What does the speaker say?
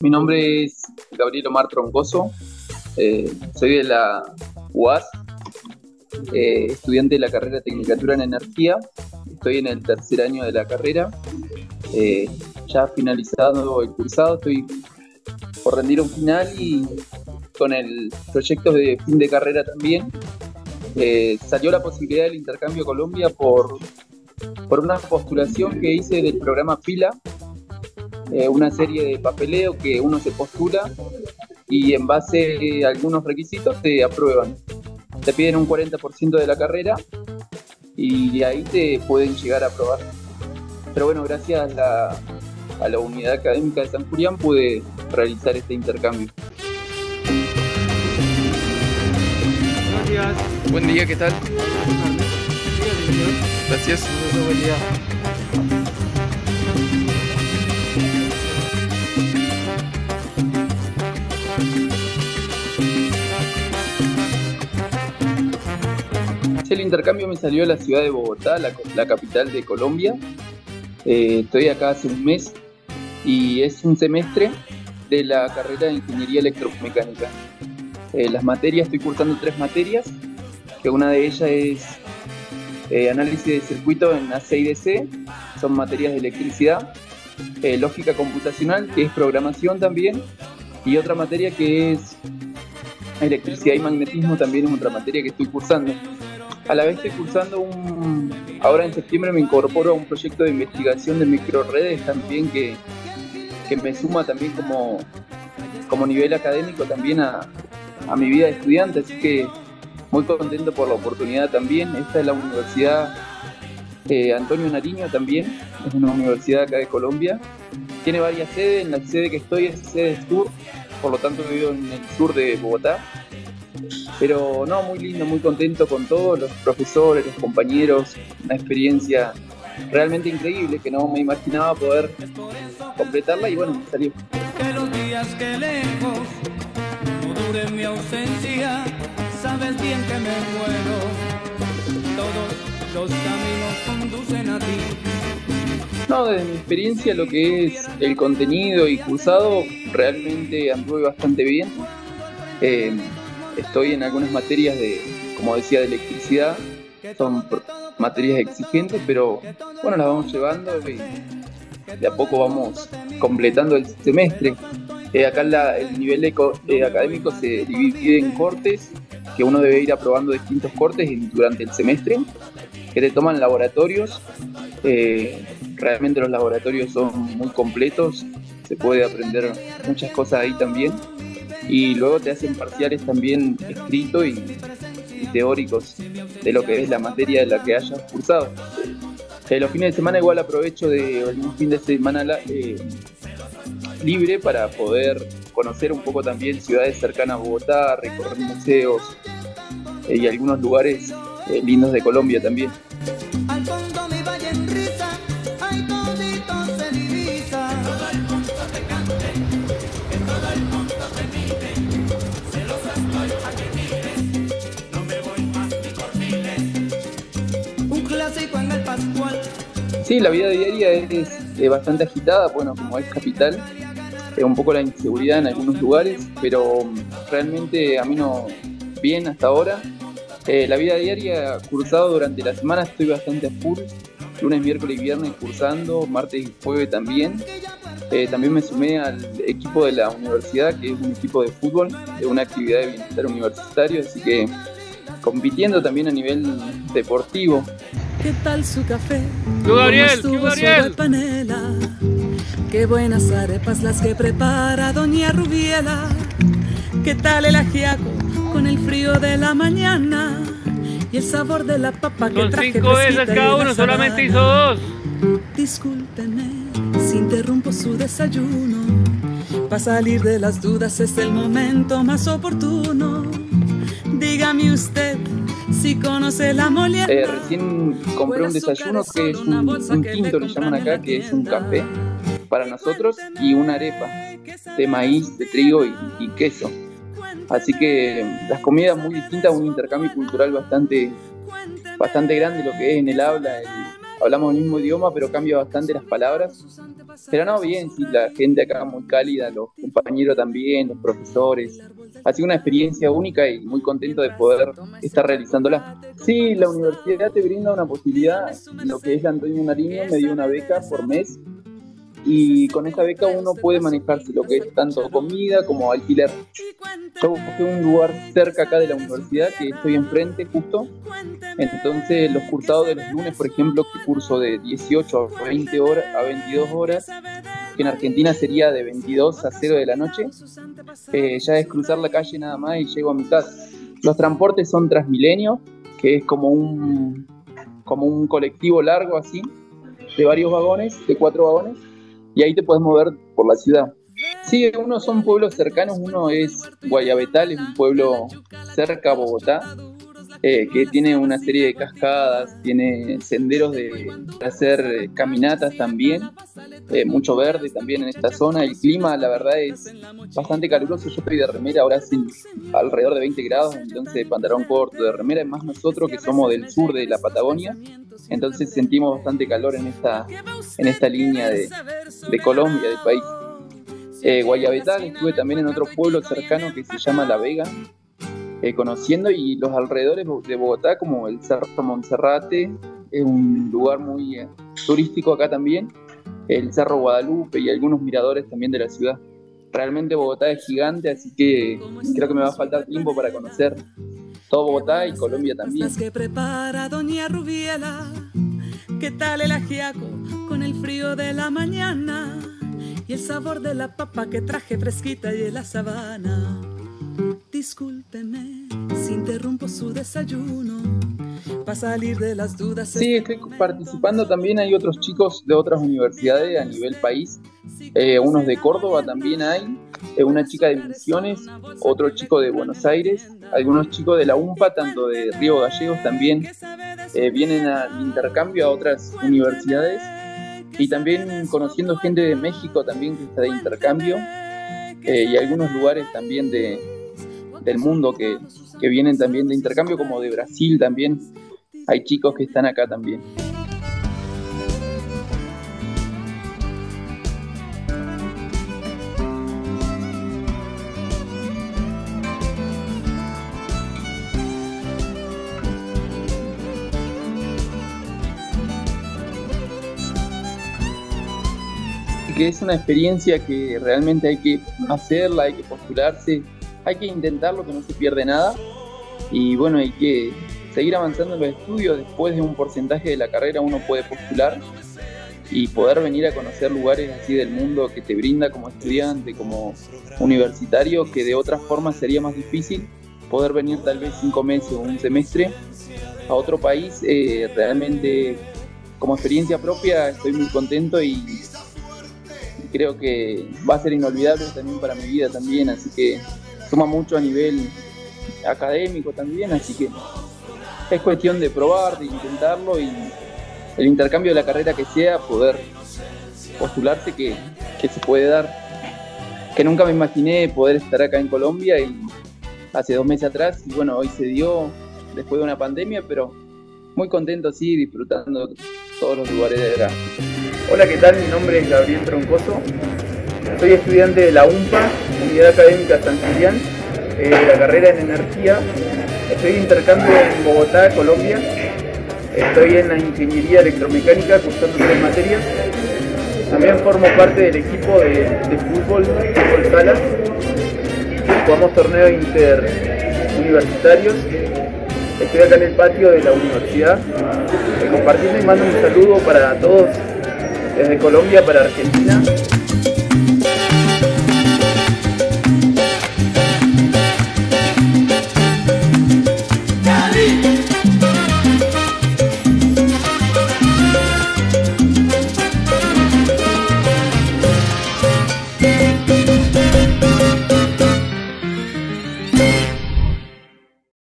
Mi nombre es Gabriel Omar Troncoso, soy de la UAS, estudiante de la carrera de Tecnicatura en Energía. Estoy en el tercer año de la carrera, ya finalizado el cursado, estoy por rendir un final y con el proyecto de fin de carrera también. Salió la posibilidad del intercambio a Colombia por una postulación que hice del programa Pila, una serie de papeleo que uno se postula y en base a algunos requisitos te aprueban. Te piden un 40% de la carrera y de ahí te pueden llegar a aprobar. Pero bueno, gracias a la unidad académica de San Julián pude realizar este intercambio. Buenos días. Buen día, ¿qué tal? Gracias. Buen día. El intercambio me salió a la ciudad de Bogotá, la capital de Colombia. Estoy acá hace un mes y es un semestre de la carrera de Ingeniería Electromecánica. Las materias, estoy cursando 3 materias, que una de ellas es análisis de circuito en AC y DC, son materias de electricidad, lógica computacional, que es programación también, y otra materia que es electricidad y magnetismo, también es otra materia que estoy cursando. A la vez estoy cursando ahora en septiembre me incorporo a un proyecto de investigación de microredes también que me suma también como nivel académico también a mi vida de estudiante, así que muy contento por la oportunidad también. Esta es la Universidad Antonio Nariño también, es una universidad acá de Colombia. Tiene varias sedes, en la sede que estoy es sede sur, por lo tanto vivo en el sur de Bogotá. Pero no, muy lindo, muy contento con todos los profesores, los compañeros, una experiencia realmente increíble que no me imaginaba poder completarla y bueno, salió. Que los días que lejos no dure mi ausencia, sabes bien que me muero, todos los caminos conducen a ti. No, desde mi experiencia lo que es el contenido y cursado realmente anduve bastante bien. Estoy en algunas materias como decía, de electricidad, son materias exigentes, pero bueno, las vamos llevando y de a poco vamos completando el semestre. Acá el nivel académico se divide en cortes, que uno debe ir aprobando distintos cortes durante el semestre, que te toman laboratorios. Realmente los laboratorios son muy completos, se puede aprender muchas cosas ahí también. Y luego te hacen parciales también escritos y teóricos de lo que es la materia de la que hayas cursado. Los fines de semana igual aprovecho de algún fin de semana libre para poder conocer un poco también ciudades cercanas a Bogotá, recorrer museos y algunos lugares lindos de Colombia también. Al fondo mi valle en risa, ay todito se divisa. Todo el mundo te cante, que todo el mundo te mire. Celoso estoy pa' que mires, no me voy más ni por miles. Un clásico en el Pascual. Sí, la vida diaria es bastante agitada, bueno, como es capital, un poco la inseguridad en algunos lugares, pero realmente a mí no bien hasta ahora. La vida diaria, cursado durante la semana, estoy bastante a full, lunes, miércoles y viernes cursando, martes y jueves también. También me sumé al equipo de la universidad, que es un equipo de fútbol, de una actividad de bienestar universitario, así que compitiendo también a nivel deportivo. ¿Qué tal su café? ¡Tú, Gabriel! ¿Cómo estuvo su panela? Qué buenas arepas las que prepara doña Rubiela. ¿Qué tal el ajiaco con el frío de la mañana? Y el sabor de la papa que Son traje 5 veces fresquita cada y uno, la solamente hizo sabana. 2. Discúlpeme si interrumpo su desayuno. Para salir de las dudas es el momento más oportuno. Dígame usted si conoce la molienda. Recién compré un desayuno que es un tinto, le llaman acá, que es un café para nosotros, y una arepa de maíz, de trigo y queso. Así que las comidas muy distintas, un intercambio cultural bastante grande, lo que es en el habla, hablamos el mismo idioma, pero cambia bastante las palabras. Pero no, bien, sí, la gente acá muy cálida, los compañeros también, los profesores. Ha sido una experiencia única y muy contento de poder estar realizándola. Sí, la universidad te brinda una posibilidad, lo que es la Antonio Nariño me dio una beca por mes, y con esa beca uno puede manejarse lo que es tanto comida como alquiler. Yo busqué un lugar cerca acá de la universidad, que estoy enfrente justo, entonces los cursados de los lunes, por ejemplo, que curso de 18 a 20 horas, a 22 horas, que en Argentina sería de 22 a 0 de la noche, ya es cruzar la calle nada más y llego a mi casa. Los transportes son Transmilenio, que es como un colectivo largo así, de varios vagones, de 4 vagones, y ahí te puedes mover por la ciudad. Sí, unos son pueblos cercanos, uno es Guayabetal, es un pueblo cerca a Bogotá, que tiene una serie de cascadas, tiene senderos para hacer caminatas también, mucho verde también en esta zona. El clima, la verdad, es bastante caluroso. Yo estoy de remera, ahora hace alrededor de 20 grados, entonces pantalón corto de remera. Es más nosotros que somos del sur de la Patagonia, entonces sentimos bastante calor en esta línea de Colombia, del país. Guayabetal, estuve también en otro pueblo cercano que se llama La Vega, conociendo, y los alrededores de Bogotá, como el Cerro Monserrate, es un lugar muy turístico acá también, el Cerro Guadalupe y algunos miradores también de la ciudad. Realmente Bogotá es gigante, así que creo que me va a faltar tiempo para conocer todo Bogotá y Colombia también. Las que prepara doña Rubiela, ¿qué tal el ajiaco con el frío de la mañana? Y el sabor de la papa que traje fresquita y de la sabana. Discúlpeme si interrumpo su desayuno, para salir de las dudas. Sí, estoy participando también. Hay otros chicos de otras universidades a nivel país, unos de Córdoba también hay, una chica de Misiones, otro chico de Buenos Aires, algunos chicos de la UMPA, tanto de Río Gallegos también, vienen al intercambio a otras universidades, y también conociendo gente de México también que está de intercambio, y algunos lugares también del mundo que vienen también de intercambio, como de Brasil también. Hay chicos que están acá también. Que es una experiencia que realmente hay que hacerla, hay que postularse, hay que intentarlo, que no se pierde nada, y bueno, hay que seguir avanzando en los estudios. Después de un porcentaje de la carrera uno puede postular y poder venir a conocer lugares así del mundo que te brinda como estudiante, como universitario, que de otra forma sería más difícil poder venir tal vez 5 meses o un semestre a otro país. Realmente como experiencia propia estoy muy contento y creo que va a ser inolvidable también para mi vida también, así que suma mucho a nivel académico también, así que es cuestión de probar, de intentarlo, y el intercambio de la carrera que sea, poder postularse, que se puede dar, que nunca me imaginé poder estar acá en Colombia, y hace 2 meses atrás, y bueno, hoy se dio después de una pandemia, pero muy contento, sí, disfrutando todos los lugares de acá. Hola, ¿qué tal? Mi nombre es Gabriel Troncoso, soy estudiante de la UMPA, Unidad Académica San Julián, de la carrera en Energía. Estoy de intercambio en Bogotá, Colombia. Estoy en la Ingeniería Electromecánica, cursando 3 materias. También formo parte del equipo de fútbol sala. Jugamos torneos interuniversitarios. Estoy acá en el patio de la universidad, compartiendo, y mando un saludo para todos desde Colombia para Argentina.